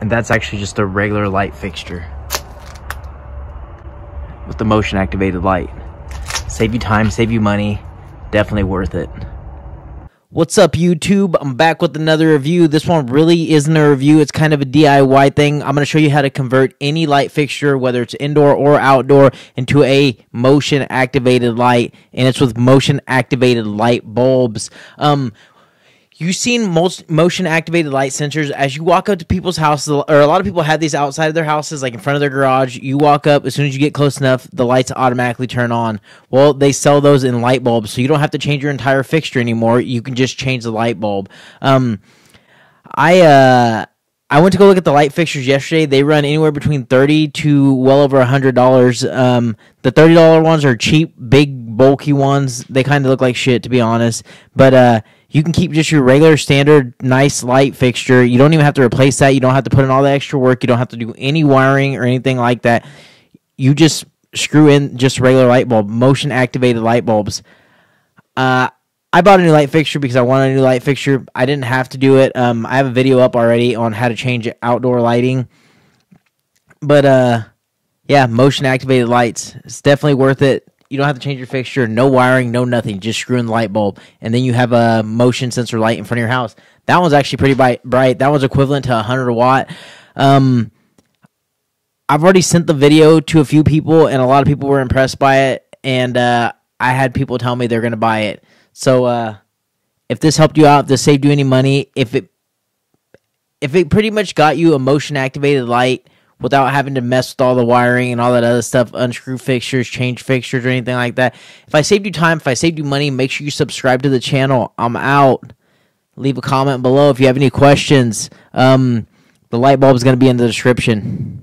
And that's actually just a regular light fixture with the motion activated light. Save you time, save you money, definitely worth it. What's up, YouTube? I'm back with another review. This one really isn't a review. It's kind of a DIY thing. I'm going to show you how to convert any light fixture, whether it's indoor or outdoor, into a motion-activated light, and it's with motion-activated light bulbs. You've seen most motion-activated light sensors. As you walk up to people's houses, or a lot of people have these outside of their houses, like in front of their garage. You walk up, as soon as you get close enough, the lights automatically turn on. Well, they sell those in light bulbs, so you don't have to change your entire fixture anymore. You can just change the light bulb. I went to go look at the light fixtures yesterday. They run anywhere between $30 to well over $100. The $30 ones are cheap, big, bulky ones. They kind of look like shit, to be honest. But you can keep just your regular, standard, nice light fixture. You don't even have to replace that. You don't have to put in all the extra work. You don't have to do any wiring or anything like that. You just screw in just a regular light bulb, motion-activated light bulbs. I bought a new light fixture because I wanted a new light fixture. I didn't have to do it. I have a video up already on how to change outdoor lighting. But, yeah, motion-activated lights. It's definitely worth it. You don't have to change your fixture. No wiring, no nothing. Just screw in the light bulb. And then you have a motion sensor light in front of your house. That one's actually pretty bright. That one's equivalent to 100 watt. I've already sent the video to a few people, and a lot of people were impressed by it. And I had people tell me they're going to buy it. So if this helped you out, if this saved you any money, if it pretty much got you a motion-activated light without having to mess with all the wiring and all that other stuff, unscrew fixtures, change fixtures, or anything like that. If I saved you time, if I saved you money, make sure you subscribe to the channel. I'm out. Leave a comment below if you have any questions. The light bulb is going to be in the description.